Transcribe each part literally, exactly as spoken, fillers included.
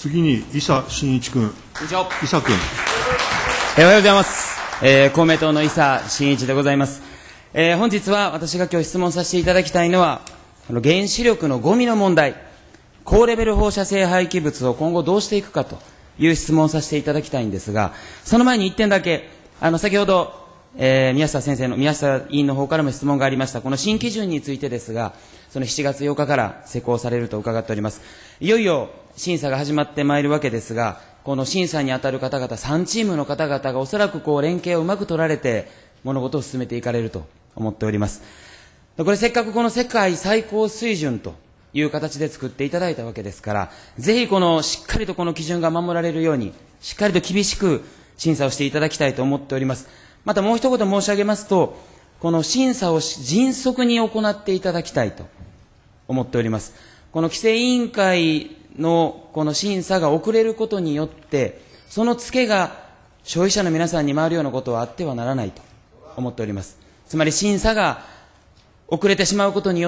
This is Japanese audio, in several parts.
次に伊佐真一君。伊佐君。 えー、おはようございます、えー、公明党の伊佐真一でございます、えー、本日は私が今日質問させていただきたいのは、あの原子力のゴミの問題、高レベル放射性廃棄物を今後どうしていくかという質問をさせていただきたいんですが、その前にいってんだけ、あの先ほど、えー、宮下先生の宮下委員の方からも質問がありましたこの新基準についてですが、そのしちがつようかから施行されると伺っております。いよいよ審査が始まってまいるわけですが、この審査に当たる方々さんチームの方々がおそらくこう連携をうまく取られて物事を進めていかれると思っております。これせっかくこの世界最高水準という形で作っていただいたわけですから、ぜひこのしっかりとこの基準が守られるようにしっかりと厳しく審査をしていただきたいと思っております。またもう一言申し上げますと、この審査を迅速に行っていただきたいと思っております。この規制委員会のこの審査が遅れることによって、そのツケが消費者の皆さんに回るようなことはあってはならないと思っております。つまり審査が遅れてしまうことによって、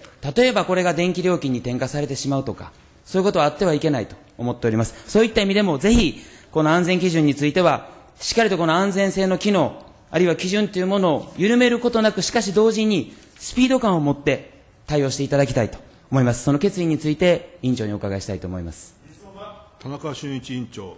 例えばこれが電気料金に転嫁されてしまうとか、そういうことはあってはいけないと思っております。そういった意味でもぜひこの安全基準についてはしっかりとこの安全性の機能、あるいは基準というものを緩めることなく、しかし同時にスピード感を持って対応していただきたいと思います。その決意について委員長にお伺いしたいと思います。 田中俊一委員長。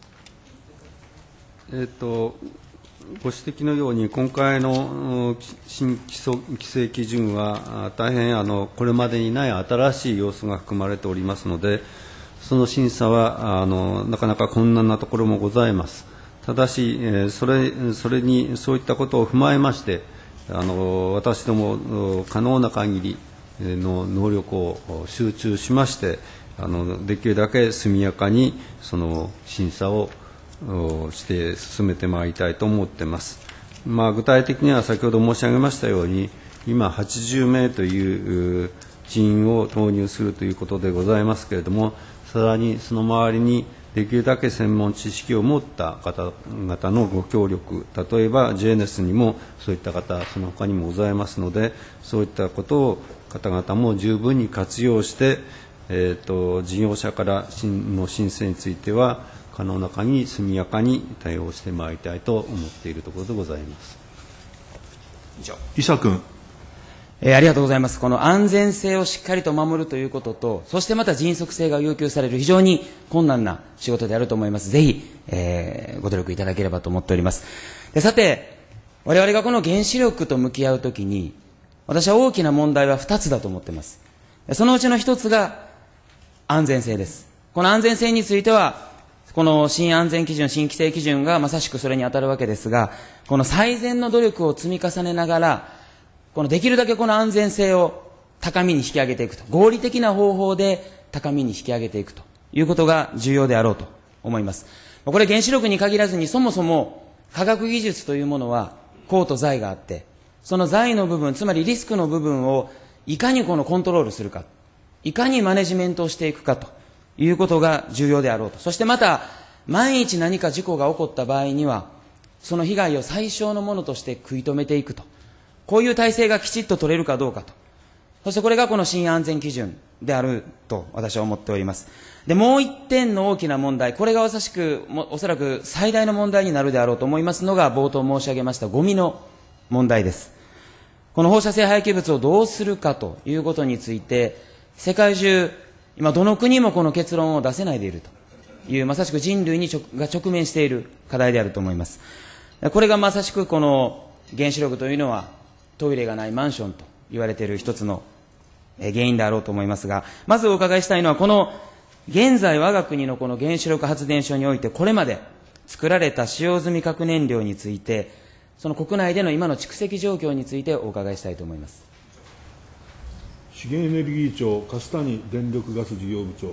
えっと、ご指摘のように、今回の新規制基準は、大変あのこれまでにない新しい要素が含まれておりますので、その審査はあのなかなか困難なところもございます。ただし、それ、それにそういったことを踏まえまして、あの私ども可能な限りの能力を集中しまして、あのできるだけ速やかにその審査をして進めてまいりたいと思っています。まあ、具体的には先ほど申し上げましたように、今はちじゅうめいという人員を投入するということでございますけれども、さらにその周りにできるだけ専門知識を持った方々のご協力、例えば ジェイエヌエス にもそういった方、その他にもございますので、そういったことを方々も十分に活用して、えーと、事業者からの申請については、可能な限り速やかに対応してまいりたいと思っているところでございます。 伊佐君。 えー、ありがとうございます。この安全性をしっかりと守るということと、そしてまた迅速性が要求される非常に困難な仕事であると思います。ぜひ、えー、ご努力いただければと思っております。で、さて、我々がこの原子力と向き合うときに、私は大きな問題はふたつだと思っています。そのうちのひとつが安全性です。この安全性については、この新安全基準、新規制基準がまさしくそれに当たるわけですが、この最善の努力を積み重ねながら、このできるだけこの安全性を高みに引き上げていくと、合理的な方法で高みに引き上げていくということが重要であろうと思います。これ原子力に限らずに、そもそも科学技術というものは功と罪があって、その罪の部分、つまりリスクの部分をいかにこのコントロールするか、いかにマネジメントをしていくかということが重要であろうと。そしてまた、万一何か事故が起こった場合には、その被害を最小のものとして食い止めていくと。こういう体制がきちっと取れるかどうかと。そしてこれがこの新安全基準であると私は思っております。で、もう一点の大きな問題、これがまさしく、おそらく最大の問題になるであろうと思いますのが、冒頭申し上げましたゴミの問題です。この放射性廃棄物をどうするかということについて、世界中、今どの国もこの結論を出せないでいるという、まさしく人類に直が直面している課題であると思います。これがまさしくこの原子力というのはトイレがないマンションと言われている一つの原因であろうと思いますが、まずお伺いしたいのは、この現在我が国のこの原子力発電所においてこれまで作られた使用済み核燃料について、その国内での今の蓄積状況についてお伺いしたいと思います。 資源エネルギー庁、粕谷電力ガス事業部長。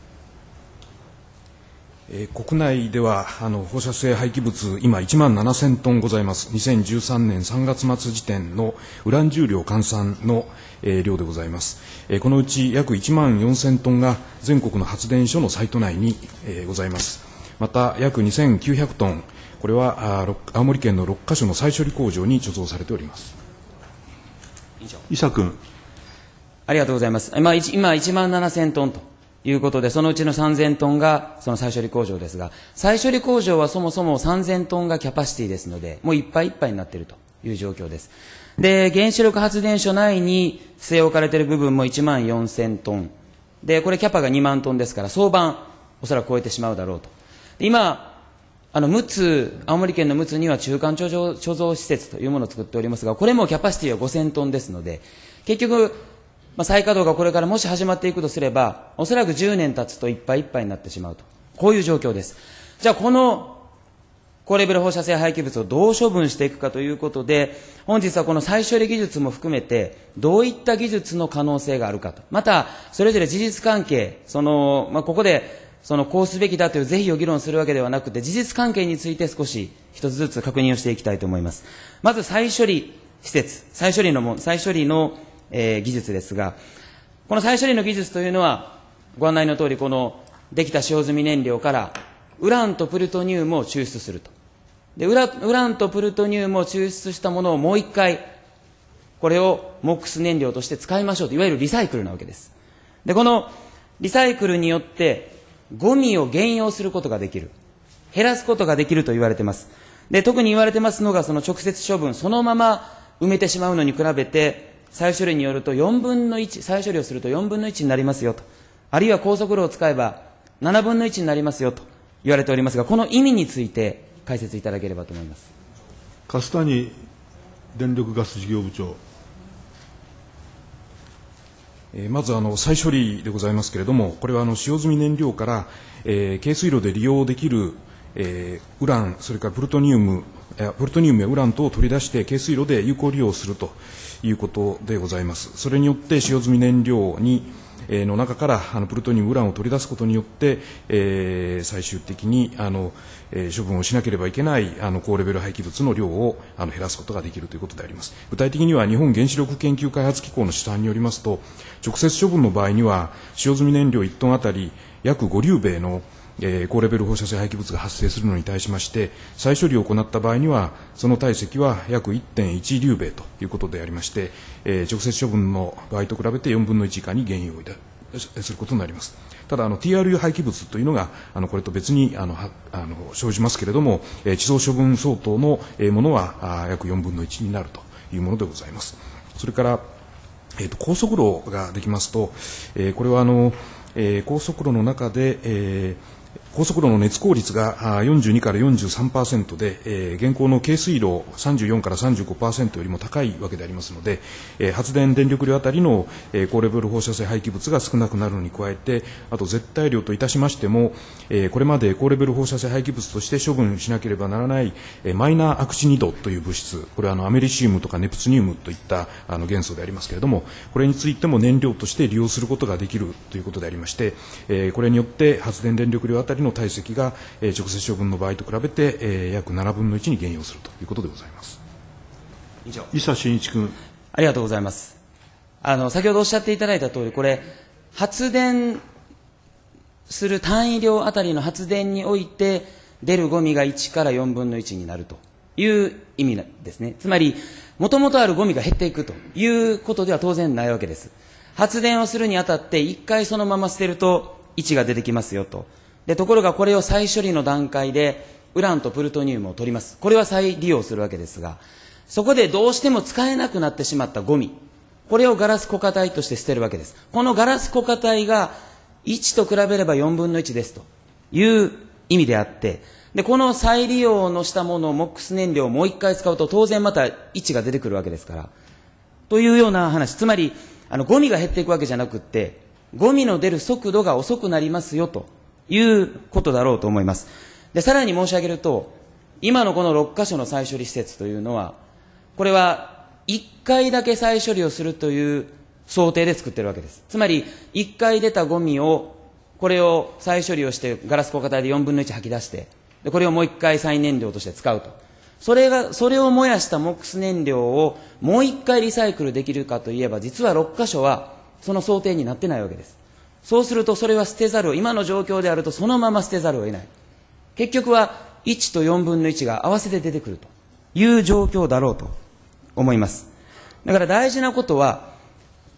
えー、国内ではあの放射性廃棄物、今いちまんななせんトンございます。にせんじゅうさんねんさんがつ末時点のウラン重量換算の、えー、量でございます。えー、このうち約いちまんよんせんトンが全国の発電所のサイト内に、えー、ございます。また約にせんきゅうひゃくトン、これはあ青森県のろっかしょの再処理工場に貯蔵されております。 伊佐君。 ありがとうございます。今、今いちまんななせんトンということで、そのうちのさんぜんトンがその再処理工場ですが、再処理工場はそもそもさんぜんトンがキャパシティですので、もういっぱいいっぱいになっているという状況です。で、原子力発電所内に据え置かれている部分もいちまんよんせんトン。で、これキャパがにまんトンですから、早晩おそらく超えてしまうだろうと。今、あの、陸奥、青森県の陸奥には中間貯蔵貯蔵施設というものを作っておりますが、これもキャパシティはごせんトンですので、結局、まあ、再稼働がこれからもし始まっていくとすれば、おそらくじゅうねん経つといっぱいいっぱいになってしまうと。こういう状況です。じゃあ、この高レベル放射性廃棄物をどう処分していくかということで、本日はこの再処理技術も含めて、どういった技術の可能性があるかと。また、それぞれ事実関係、その、まあ、ここで、その、こうすべきだという是非を議論するわけではなくて、事実関係について少し一つずつ確認をしていきたいと思います。まず、再処理施設、再処理のも、再処理の、えー、技術ですが、この再処理の技術というのは、ご案内の通り、この、できた使用済み燃料から、ウランとプルトニウムを抽出すると。で、ウラ、ウランとプルトニウムを抽出したものをもう一回、これをモックス燃料として使いましょうと、いわゆるリサイクルなわけです。で、このリサイクルによって、ゴミを減用することができる。減らすことができると言われています。で、特に言われてますのが、その直接処分、そのまま埋めてしまうのに比べて、再処理によるとよんぶんのいち、再処理をするとよんぶんのいちになりますよと。あるいは高速炉を使えばななぶんのいちになりますよと言われておりますが、この意味について解説いただければと思います。 粕谷電力ガス事業部長。 えー、まずあの再処理でございますけれども、これはあの使用済み燃料から、えー、軽水炉で利用できる、えー、ウラン、それからプルトニウム、プルトニウムやウラン等を取り出して軽水炉で有効利用するということでございます。それによって使用済み燃料に、えー、の中からあのプルトニウム、ウランを取り出すことによって、えー、最終的にあの、えー、処分をしなければいけないあの高レベル廃棄物の量をあの減らすことができるということであります。具体的には日本原子力研究開発機構の試算によりますと、直接処分の場合には使用済み燃料いちトンあたり約ごリュウベイのえー、高レベル放射性廃棄物が発生するのに対しまして、再処理を行った場合にはその体積は約 いってんいちリュウベイということでありまして、えー、直接処分の場合と比べてよんぶんのいち以下に減用することになります。ただあの ティーアールユー 廃棄物というのがあのこれと別にあのはあの生じますけれども、えー、地層処分相当の、えー、ものはあ約よんぶんのいちになるというものでございます。それから、えー、と高速炉ができますと、えー、これはあの、えー、高速炉の中で、えー高速炉の熱効率がよんじゅうにからよんじゅうさんパーセントで、えー、現行の軽水炉さんじゅうよんからさんじゅうごパーセントよりも高いわけでありますので、えー、発電電力量あたりの、えー、高レベル放射性廃棄物が少なくなるのに加えて、あと絶対量といたしましても、えー、これまで高レベル放射性廃棄物として処分しなければならない、えー、マイナーアクチニドという物質、これはあのアメリシウムとかネプチニウムといったあの元素でありますけれども、これについても燃料として利用することができるということでありまして、えー、これによって発電電力量あたりの体積がえー、直接処分の場合と比べて、えー、約ななぶんのいちに減用するということでございます。 以上。 伊佐真一君。 ありがとうございます。あの、先ほどおっしゃっていただいた通り、これ、発電する単位量あたりの発電において、出るゴミがいちからよんぶんのいちになるという意味ですね。つまり、もともとあるゴミが減っていくということでは当然ないわけです。発電をするにあたって、一回そのまま捨てるといちが出てきますよと。で、ところがこれを再処理の段階でウランとプルトニウムを取ります。これは再利用するわけですが、そこでどうしても使えなくなってしまったゴミ、これをガラス固化体として捨てるわけです。このガラス固化体がいちと比べればよんぶんのいちですという意味であって、で、この再利用のしたものをモックス燃料をもう一回使うと当然またいちが出てくるわけですから、というような話、つまりあのゴミが減っていくわけじゃなくって、ゴミの出る速度が遅くなりますよということだろうと思います。で、さらに申し上げると、今のこのろっかしょの再処理施設というのは、これはいっかいだけ再処理をするという想定で作っているわけです。つまり、いっかい出たゴミを、これを再処理をしてガラス固化体でよんぶんのいち吐き出して、でこれをもういっかい再燃料として使うと。それが、それを燃やしたモックス燃料をもういっかいリサイクルできるかといえば、実はろっかしょはその想定になってないわけです。そうするとそれは捨てざるを、今の状況であるとそのまま捨てざるを得ない。結局はいちとよんぶんのいちが合わせて出てくるという状況だろうと思います。だから大事なことは、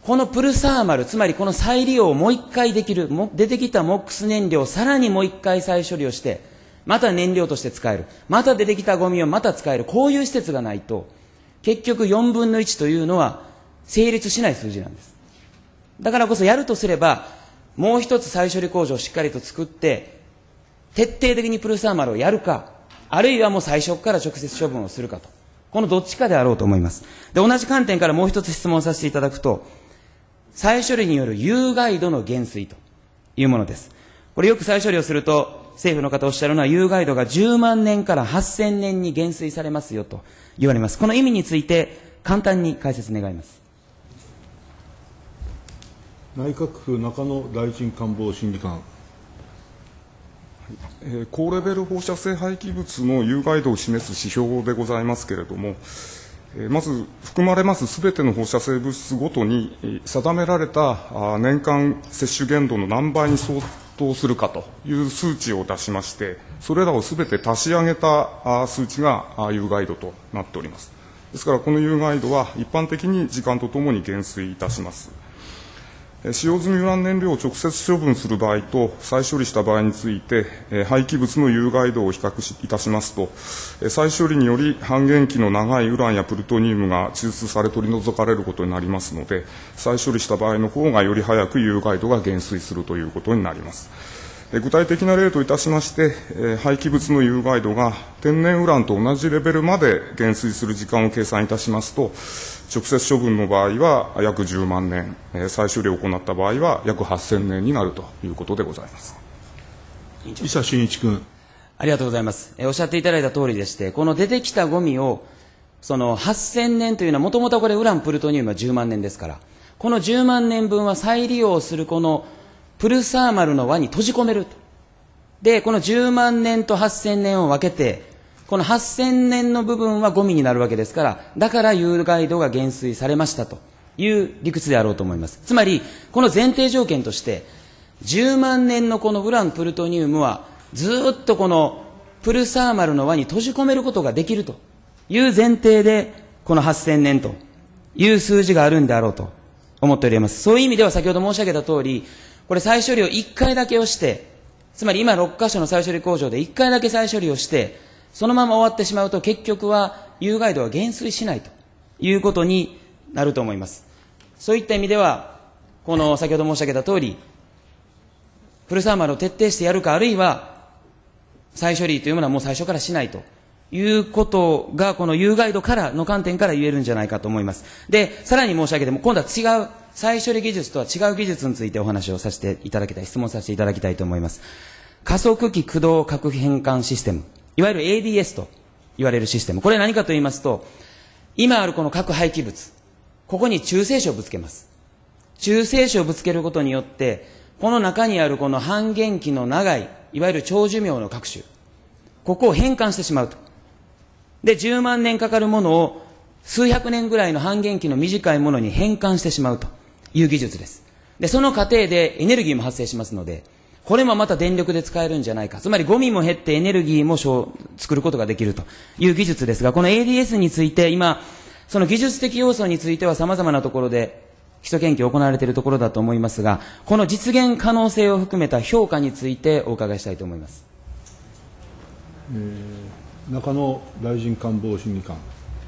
このプルサーマル、つまりこの再利用をもう一回できる、も出てきたモックス燃料をさらにもう一回再処理をして、また燃料として使える。また出てきたゴミをまた使える。こういう施設がないと、結局よんぶんのいちというのは成立しない数字なんです。だからこそやるとすれば、もう一つ再処理工場をしっかりと作って、徹底的にプルサーマルをやるか、あるいはもう最初から直接処分をするかと。このどっちかであろうと思います。で、同じ観点からもう一つ質問させていただくと、再処理による有害度の減衰というものです。これよく再処理をすると、政府の方おっしゃるのは、有害度がじゅうまんねんからはっせんねんに減衰されますよと言われます。この意味について、簡単に解説願います。 内閣府中野大臣官房審議官。 えー、高レベル放射性廃棄物の有害度を示す指標でございますけれども、えー、まず含まれますすべての放射性物質ごとに、えー、定められたあ年間摂取限度の何倍に相当するかという数値を出しまして、それらをすべて足し上げたあ数値があ有害度となっております。ですからこの有害度は一般的に時間とともに減衰いたします。使用済みウラン燃料を直接処分する場合と再処理した場合について、廃棄物の有害度を比較しいたしますと、再処理により半減期の長いウランやプルトニウムが抽出され取り除かれることになりますので、再処理した場合の方がより早く有害度が減衰するということになります。具体的な例といたしまして、廃棄物の有害度が天然ウランと同じレベルまで減衰する時間を計算いたしますと、直接処分の場合は約じゅうまんねん、再処理を行った場合は約はっせんねんになるということでございます。 伊佐真一君。 ありがとうございます。えおっしゃっていただいた通りでして、この出てきたゴミを、そのはっせんねんというのは、もともとこれウランプルトニウムはじゅうまんねんですから、このじゅうまんねんぶんは再利用するこのプルサーマルの輪に閉じ込めると。で、このじゅうまんねんとはっせんねんを分けて、このはっせんねんの部分はゴミになるわけですから、だから有害度が減衰されましたという理屈であろうと思います。つまり、この前提条件として、じゅうまんねんのこのウランプルトニウムは、ずっとこのプルサーマルの輪に閉じ込めることができるという前提で、このはっせんねんという数字があるんであろうと思っております。そういう意味では先ほど申し上げた通り、これ再処理をいっかいだけをして、つまり今ろっかしょの再処理工場でいっかいだけ再処理をして、そのまま終わってしまうと結局は有害度は減衰しないということになると思います。そういった意味では、この先ほど申し上げた通り、プルサーマルを徹底してやるか、あるいは再処理というものはもう最初からしないということが、この有害度からの観点から言えるんじゃないかと思います。で、さらに申し上げても、今度は違う、再処理技術とは違う技術についてお話をさせていただきたい、質問させていただきたいと思います。加速器駆動核変換システム、いわゆる エーディーエス と言われるシステム。これ何かと言いますと、今あるこの核廃棄物、ここに中性子をぶつけます。中性子をぶつけることによって、この中にあるこの半減期の長い、いわゆる長寿命の核種、ここを変換してしまうと。で、じゅうまんねんかかるものを数百年ぐらいの半減期の短いものに変換してしまうという技術です。で、その過程でエネルギーも発生しますので、これもまた電力で使えるんじゃないか。つまりゴミも減ってエネルギーも作ることができるという技術ですが、この エーディーエス について今、その技術的要素については様々なところで基礎研究が行われているところだと思いますが、この実現可能性を含めた評価についてお伺いしたいと思います。 えー、中野大臣官房審議官。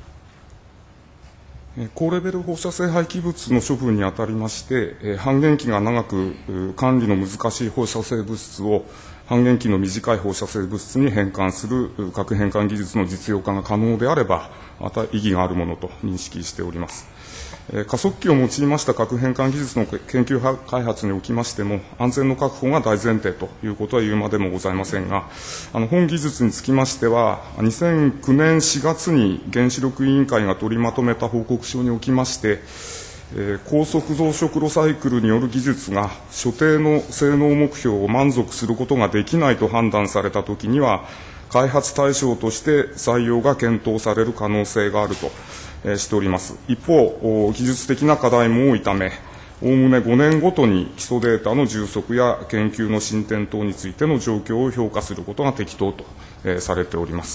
高レベル放射性廃棄物の処分にあたりまして、半減期が長く管理の難しい放射性物質を半減期の短い放射性物質に変換する核変換技術の実用化が可能であれば、また意義があるものと認識しております。加速器を用いました核変換技術の研究開発におきましても、安全の確保が大前提ということは言うまでもございませんが、あの本技術につきましては、にせんきゅうねんしがつに原子力委員会が取りまとめた報告書におきまして、えー、高速増殖炉サイクルによる技術が所定の性能目標を満足することができないと判断されたときには、開発対象として採用が検討される可能性があるとしております。一方、技術的な課題も多いため、 おおむねごねんごとに基礎データの充足や研究の進展等についての状況を評価することが適当と、えー、されております。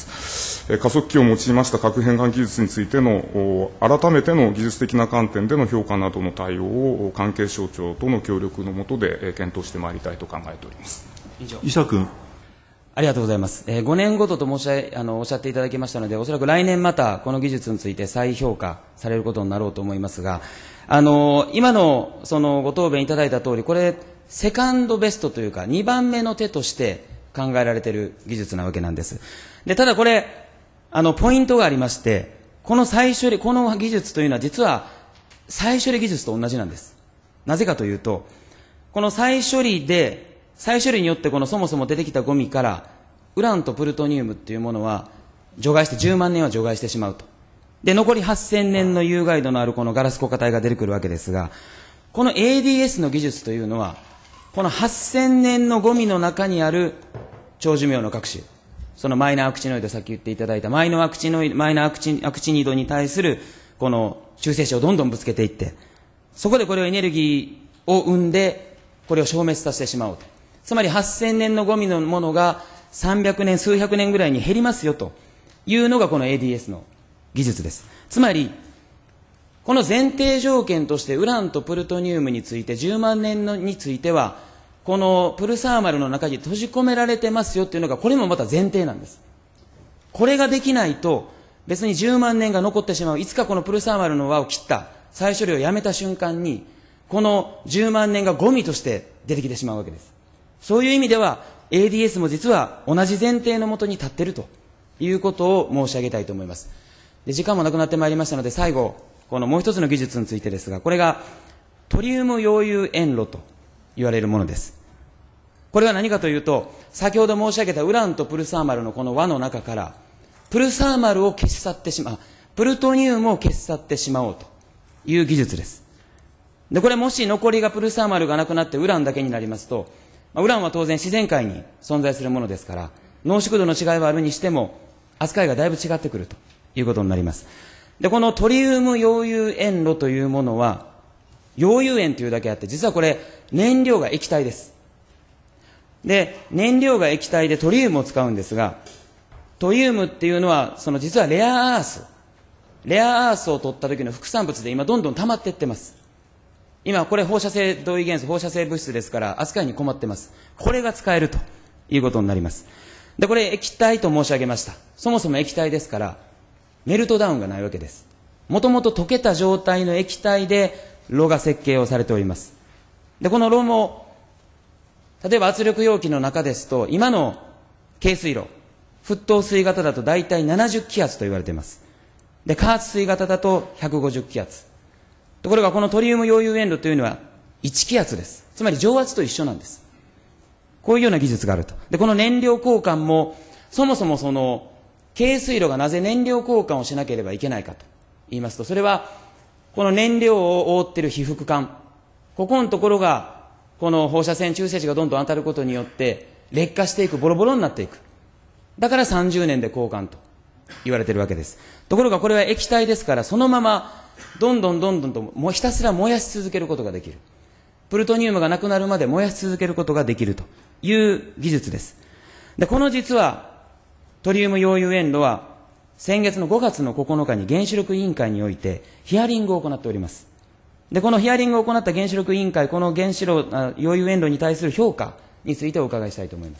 えー、加速器を用いました核変換技術についての改めての技術的な観点での評価などの対応を関係省庁との協力の下で、えー、検討してまいりたいと考えております。 伊佐君。 ありがとうございます。えー、ごねんごとと申しあのおっしゃっていただきましたので、おそらく来年またこの技術について再評価されることになろうと思いますが、あの今のそのご答弁いただいた通り、これセカンドベストというかにばんめの手として考えられている技術なわけなんです。で、ただこれあのポイントがありまして、この再処理、この技術というのは実は再処理技術と同じなんです。なぜかというと、この再処理で再処理によってこのそもそも出てきたゴミからウランとプルトニウムっていうものは除外してじゅうまんねんは除外してしまうと。で、残りはっせんねんの有害度のあるこのガラス固化体が出てくるわけですが、この エーディーエス の技術というのはこのはっせんねんのゴミの中にある長寿命の核種、そのマイナーアクチノイド、さっき言っていただいたマイナーアクチノイド、マイナーアクチ、アクチニードに対するこの中性子をどんどんぶつけていって、そこでこれをエネルギーを生んでこれを消滅させてしまおうと。つまりはっせんねんのゴミのものがさんびゃくねん、数百年ぐらいに減りますよというのがこの エーディーエス の技術です。つまり、この前提条件としてウランとプルトニウムについてじゅうまんねんのについては、このプルサーマルの中に閉じ込められてますよっていうのが、これもまた前提なんです。これができないと、別にじゅうまんねんが残ってしまう。いつかこのプルサーマルの輪を切った、再処理をやめた瞬間に、このじゅうまんねんがゴミとして出てきてしまうわけです。そういう意味では エーディーエス も実は同じ前提のもとに立っているということを申し上げたいと思います。で、時間もなくなってまいりましたので、最後このもう一つの技術についてですが、これがトリウム溶融塩炉と言われるものです。これは何かというと、先ほど申し上げたウランとプルサーマルのこの輪の中からプルサーマルを消し去ってしまう、プルトニウムを消し去ってしまおうという技術です。で、これもし残りがプルサーマルがなくなってウランだけになりますと、ウランは当然自然界に存在するものですから、濃縮度の違いはあるにしても扱いがだいぶ違ってくるということになります。で、このトリウム溶融塩炉というものは溶融塩というだけあって、実はこれ燃料が液体です。で、燃料が液体でトリウムを使うんですが、トリウムっていうのはその実はレアアースレアアースを取った時の副産物で今どんどん溜まっていってます。今これ放射性同位元素、放射性物質ですから扱いに困ってます。これが使えるということになります。で、これ液体と申し上げました。そもそも液体ですからメルトダウンがないわけです。もともと溶けた状態の液体で炉が設計をされております。で、この炉も例えば圧力容器の中ですと、今の軽水炉、沸騰水型だとだいたいななじゅっキ圧と言われています。で、加圧水型だとひゃくごじゅっキ圧。ところがこのトリウム溶融塩炉というのはいちキ圧です。つまり蒸圧と一緒なんです。こういうような技術があると。で、この燃料交換もそもそもその軽水炉がなぜ燃料交換をしなければいけないかと言いますと、それはこの燃料を覆っている被覆管、ここのところがこの放射線中性子がどんどん当たることによって劣化していく、ボロボロになっていく。だからさんじゅうねんで交換と言われているわけです。ところがこれは液体ですから、そのままどんどんどんどんともうひたすら燃やし続けることができる。プルトニウムがなくなるまで燃やし続けることができるという技術です。で、この実はトリウム溶融塩炉は先月のごがつのここのかに原子力委員会においてヒアリングを行っております。で、このヒアリングを行った原子力委員会、この原子炉溶融塩炉に対する評価についてお伺いしたいと思います。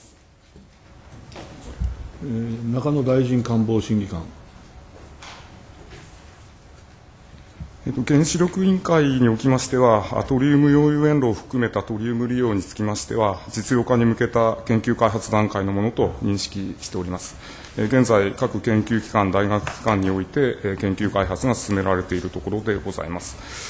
えー、中野大臣官房審議官。 えっと、原子力委員会におきましては、トリウム溶融塩炉を含めたトリウム利用につきましては、実用化に向けた研究開発段階のものと認識しております。えー、現在、各研究機関、大学機関において、えー、研究開発が進められているところでございます。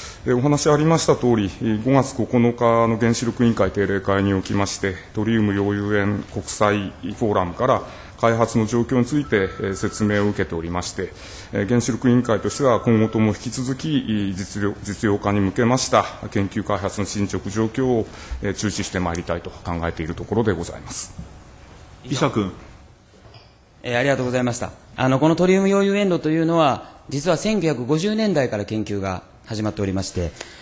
お話ありましたとおり、ごがつここのかの原子力委員会定例会におきまして、トリウム溶融塩国際フォーラムから開発の状況について説明を受けておりまして、原子力委員会としては今後とも引き続き実用、実用化に向けました研究開発の進捗状況を注視してまいりたいと考えているところでございます。 伊佐君。 えー、ありがとうございました。あのこのトリウム溶融塩炉というのは実はせんきゅうひゃくごじゅうねんだいから研究が始まっておりまして、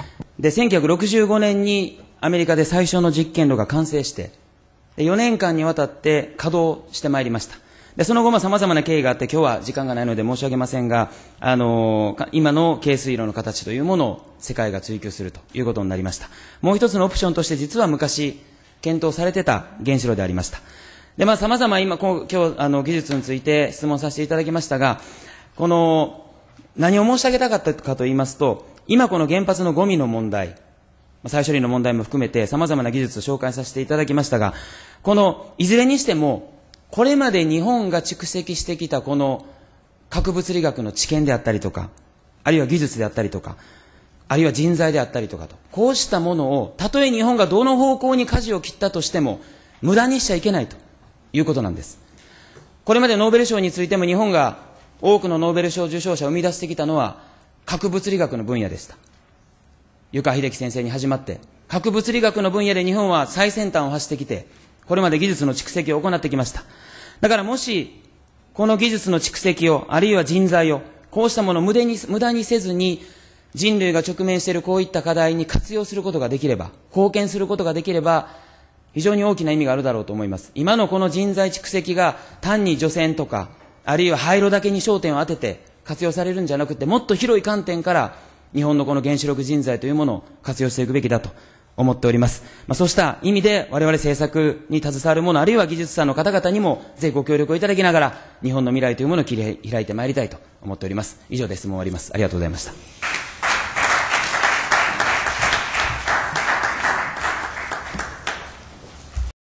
で、せんきゅうひゃくろくじゅうごねんにアメリカで最初の実験炉が完成して、でよねんかんにわたって稼働してまいりました。で、その後も様々な経緯があって、今日は時間がないので申し上げませんが、あのー、今の軽水炉の形というものを世界が追求するということになりました。もう一つのオプションとして実は昔検討されてた原子炉でありました。で、まあ様々今、今日、あの、技術について質問させていただきましたが、この、何を申し上げたかったかと言いますと、今この原発のゴミの問題、再処理の問題も含めて様々な技術を紹介させていただきましたが、この、いずれにしても、これまで日本が蓄積してきたこの核物理学の知見であったりとか、あるいは技術であったりとか、あるいは人材であったりとかと、こうしたものを、たとえ日本がどの方向に舵を切ったとしても、無駄にしちゃいけないということなんです。これまでノーベル賞についても日本が多くのノーベル賞受賞者を生み出してきたのは、核物理学の分野でした。湯川秀樹先生に始まって、核物理学の分野で日本は最先端を走ってきて、これまで技術の蓄積を行ってきました。だからもし、この技術の蓄積を、あるいは人材を、こうしたものを無駄に、無駄にせずに、人類が直面しているこういった課題に活用することができれば、貢献することができれば、非常に大きな意味があるだろうと思います。今のこの人材蓄積が単に除染とか、あるいは廃炉だけに焦点を当てて活用されるんじゃなくて、もっと広い観点から日本のこの原子力人材というものを活用していくべきだと思っております。まあ、そうした意味で我々政策に携わる者、あるいは技術者の方々にもぜひご協力をいただきながら、日本の未来というものを切り開いてまいりたいと思っております。以上で質問を終わります。ありがとうございました。